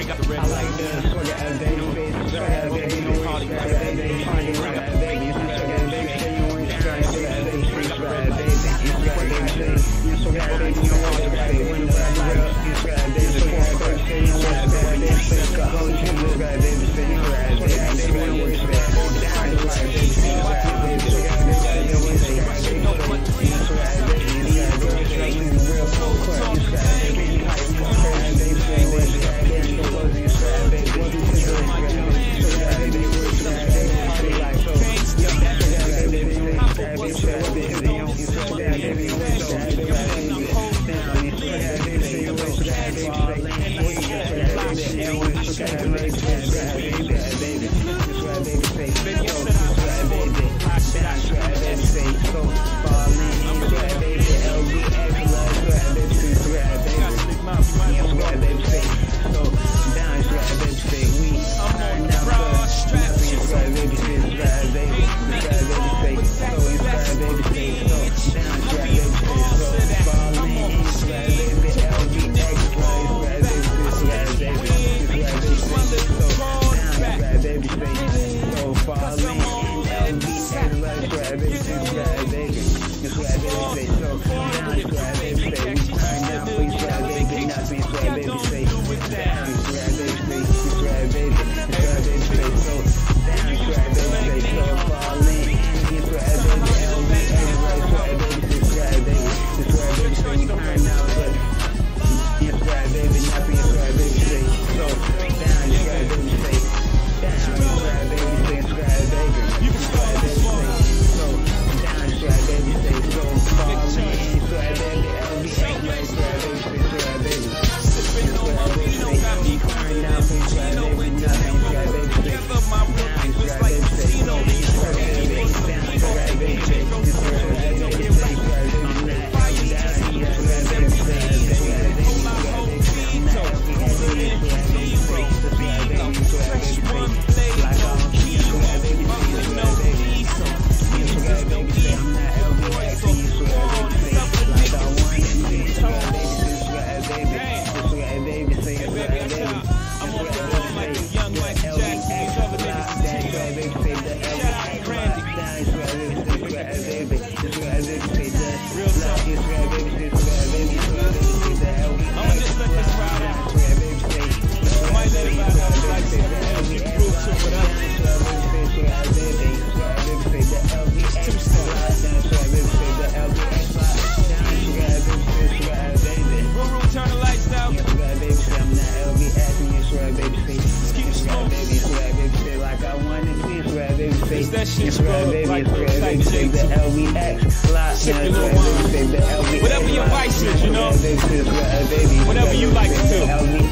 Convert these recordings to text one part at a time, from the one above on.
bring up the red light. Whatever your vice is, you know. Whatever you like to do.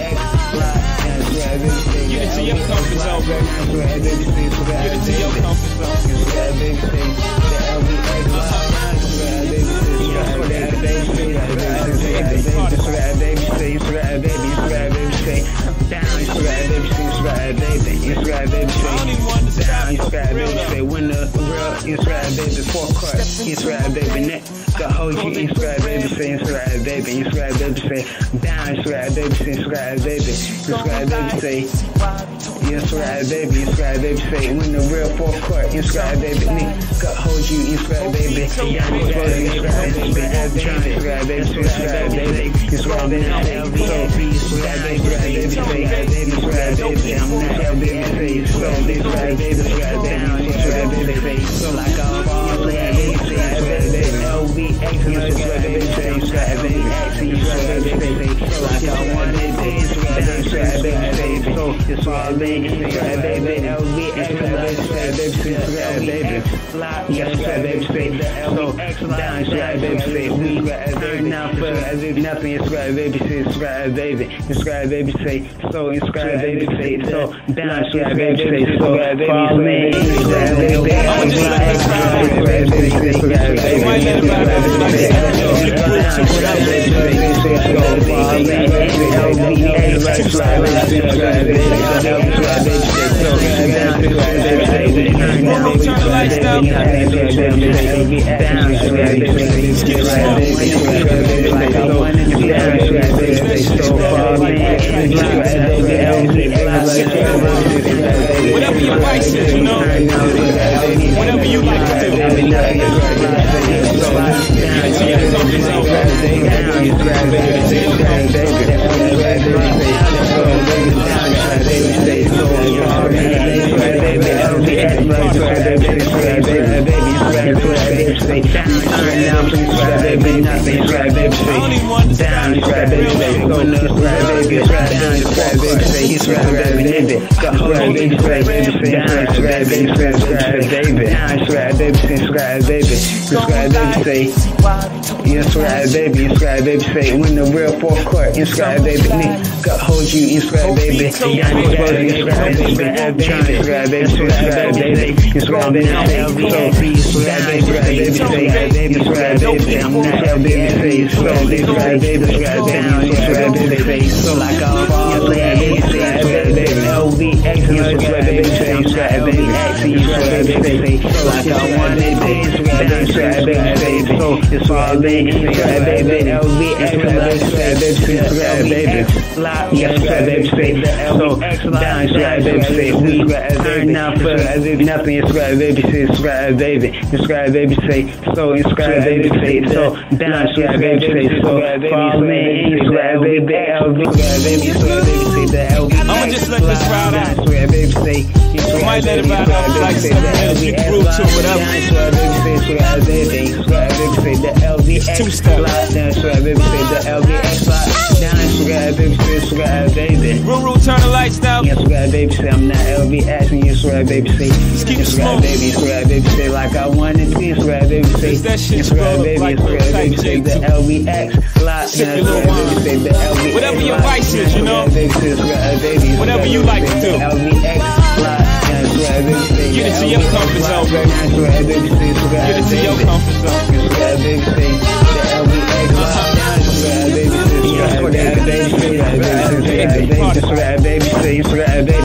Get into your comfort zone, baby. Get into your comfort zone. When the real Israel baby forecourt, Israel baby neck, the whole G Israel baby say Israel baby, Israel baby say down Israel baby say Israel baby, Israel baby say Israel baby, Israel baby say when the real forecourt, Israel baby neck, the whole G Israel baby, down Israel baby, Israel baby, Israel baby, Israel baby, Israel baby, Israel baby say, Israel baby, I'm not Israel baby say, Israel baby, Israel baby, Israel baby say, so like I'm falling, Israel baby, LVX, Israel baby say, Israel baby, Israel baby say, so like I wanted, Israel baby say, so Israel baby, Israel baby, LVX, Israel baby, Israel baby, Israel baby say, so down Israel baby say, we earn now for nothing, Israel baby say, Israel baby, Israel baby say, so Israel baby say, so down Israel baby say, so fall in, Israel baby, baby, nothing, inscribe baby, say down, inscribe baby, say go up, inscribe baby, down, inscribe baby, say inscribe baby, got hold of baby, say down, inscribe baby, say inscribe baby, down, inscribe baby, say inscribe baby, inscribe baby, say inscribe baby, inscribe baby, say when the real fourth court, inscribe baby, got hold you, inscribe baby, down, inscribe baby, inscribe baby, inscribe baby, inscribe baby, inscribe baby, inscribe baby, inscribe baby, I'm not LB, say so, inscribe baby, inscribe down, inscribe baby, say so like all inscribe baby, LVX, inscribe baby, say inscribe baby, inscribe baby, say so like I want baby, inscribe baby, say so, inscribe baby, inscribe baby, LVX, inscribe baby, inscribe baby, inscribe baby, say so down, inscribe baby, say we turn out for nothing, inscribe baby, say inscribe baby, inscribe baby, say so, inscribe baby, say so down, inscribe baby, say so fall in, inscribe baby, LV, baby, inscribe baby, say the LV. I'ma just let this ride out. Inscribe baby, say I might let it ride out like something else. You can groove to it, whatever. Inscribe baby, say inscribe baby, inscribe baby, say the LVX. Two-step. Down, inscribe baby, say the LVX. Down, inscribe baby, say inscribe baby. Ruru, turn the lights down. Inscribe baby, say I'm not LVX. And inscribe baby, say keep it inscribe smooth. baby, inscribe baby, say like I wanted to. Inscribe baby, say That shit inscribe scroll baby, like inscribe baby, say the J2. LVX. Down, Sip your inscribe little baby, wine. say the LVX. Whatever your vice is, you know. Whatever you like to do. Get it to your comfort zone, baby. Get it to your comfort zone. Inscribe baby,